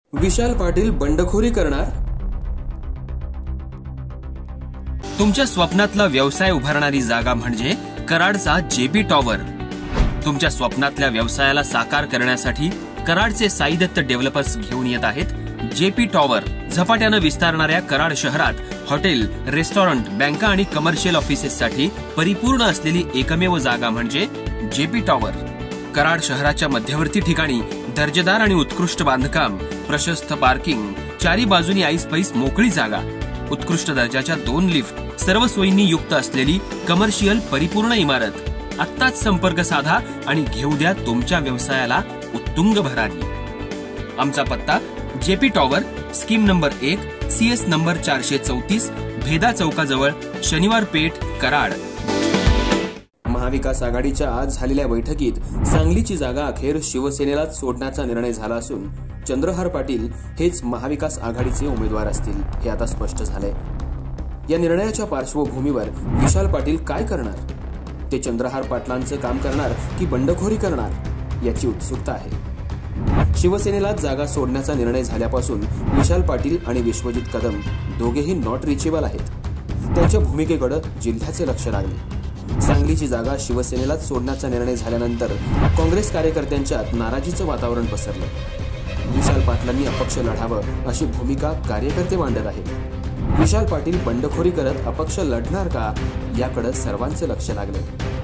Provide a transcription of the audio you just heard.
विशाल पाटील बंडखोरी करणार? तुमच्या स्वप्नातला व्यवसाय उभारणारी जागा म्हणजे कराडचा जेपी टॉवर। तुमच्या स्वप्नातल्या व्यवसायाला साकार करण्यासाठी कराडचे साई दत्त डेव्हलपर्स घेऊन येत आहेत जेपी टॉवर। झपाट्यानं विस्तारणाऱ्या कराड शहरात हॉटेल, रेस्टॉरंट, बँका आणि कमर्शियल ऑफिसेससाठी परिपूर्ण असलेली एकमेव जागा म्हणजे जेपी टॉवर। कराड शहराच्या मध्यवर्ती ठिकाणी दर्जेदार आणि उत्कृष्ट बांधकाम, प्रशस्त पार्किंग, चारी बाजूनी ऐसपैस मोकळी जागा, उत्कृष्ट दर्जाच्या 2 लिफ्ट, सर्व सोयींनी युक्त असलेली कमर्शियल परिपूर्ण इमारत। आत्ताच संपर्क साधा आणि घेऊ द्या तुमच्या व्यवसायाला उत्तुंग भरारी। आमचा पत्ता JP tower, scheme number 1, CS number 434, Bheda चौकाजवळ, शनिवार पेठ, कराड। महाविकास आघाडीच्या आज झालेल्या बैठकीत सांगलीची जागा अखेर शिवसेनेलाच सोडण्याचा निर्णय झाला असून चंद्रहार पाटील हेच महाविकास आघाडीचे उमेदवार असतील हे आता स्पष्ट झालंय। या निर्णयाच्या पार्श्वभूमीवर विशाल पाटील काय करणार? ते चंद्रहार पाटलांचं काम करणार की बंडखोरी करणार याची उत्सुकता आहे। शिवसेनेलाच जागा सोडण्याचा निर्णय झाल्यापासून विशाल पाटील आणि विश्वजित कदम दोघेही नॉट रिचेबल आहेत। त्यांच्या भूमिकेकडे जिल्ह्याचे लक्ष लागले। सांगलीची जागा शिवसेनेलाच सोडण्याचा निर्णय झाल्यानंतर काँग्रेस कार्यकर्त्यांच्यात नाराजीचं वातावरण पसरलं। विशाल पाटलांनी अपक्ष लढावं अशी भूमिका कार्यकर्ते मांडत आहेत। विशाल पाटील बंडखोरी करत अपक्ष लढणार का याकडे सर्वांचं लक्ष लागलंय।